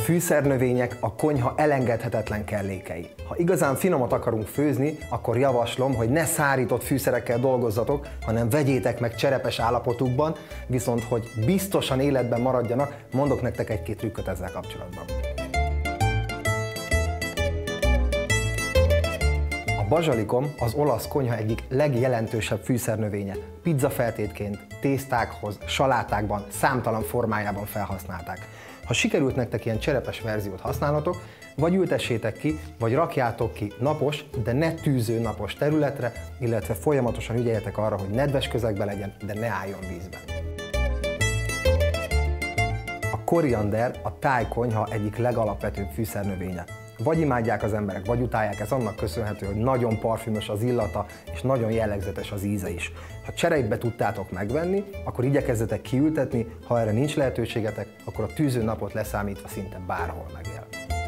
fűszernövények a konyha elengedhetetlen kellékei. Ha igazán finomat akarunk főzni, akkor javaslom, hogy ne szárított fűszerekkel dolgozzatok, hanem vegyétek meg cserepes állapotukban, viszont hogy biztosan életben maradjanak, mondok nektek egy-két trükköt ezzel kapcsolatban. A bazsalikom az olasz konyha egyik legjelentősebb fűszernövénye. Pizzafeltétként, tésztákhoz, salátákban, számtalan formájában felhasználták. Ha sikerült nektek ilyen cserepes verziót használnotok, vagy ültessétek ki, vagy rakjátok ki napos, de ne tűző napos területre, illetve folyamatosan ügyeljetek arra, hogy nedves közegben legyen, de ne álljon vízben. A koriander a thai konyha egyik legalapvetőbb fűszernövénye. Vagy imádják az emberek, vagy utálják, ez annak köszönhető, hogy nagyon parfümös az illata, és nagyon jellegzetes az íze is. Ha cserépbe tudtátok megvenni, akkor igyekezzetek kiültetni, ha erre nincs lehetőségetek, akkor a tűző napot leszámítva szinte bárhol megél.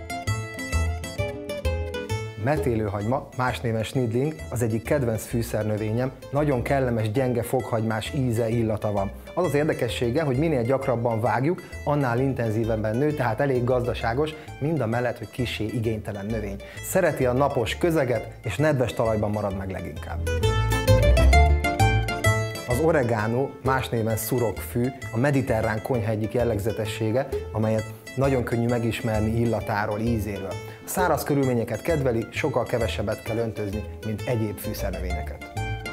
Metélőhagyma, más néven Schnittling, az egyik kedvenc fűszernövényem, nagyon kellemes, gyenge fokhagymás íze, illata van. Az az érdekessége, hogy minél gyakrabban vágjuk, annál intenzívebben nő, tehát elég gazdaságos, mindamellett, hogy kissé igénytelen növény. Szereti a napos közeget, és nedves talajban marad meg leginkább. Az oregano, más néven szurokfű, a mediterrán konyha egyik jellegzetessége, amelyet nagyon könnyű megismerni illatáról, ízéről. A száraz körülményeket kedveli, sokkal kevesebbet kell öntözni, mint egyéb fűszernövényeket.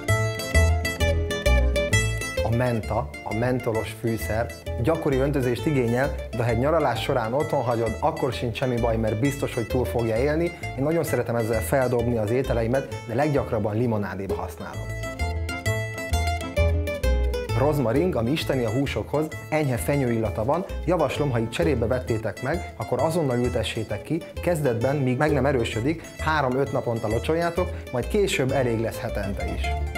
A menta, a mentolos fűszer gyakori öntözést igényel, de ha egy nyaralás során otthon hagyod, akkor sincs semmi baj, mert biztos, hogy túl fogja élni. Én nagyon szeretem ezzel feldobni az ételeimet, de leggyakrabban limonádéba használom. Rozmaring, ami isteni a húsokhoz, enyhe fenyőillata van, javaslom, ha itt cserébe vettétek meg, akkor azonnal ültessétek ki, kezdetben, míg meg nem erősödik, 3-5 naponta locsoljátok, majd később elég lesz hetente is.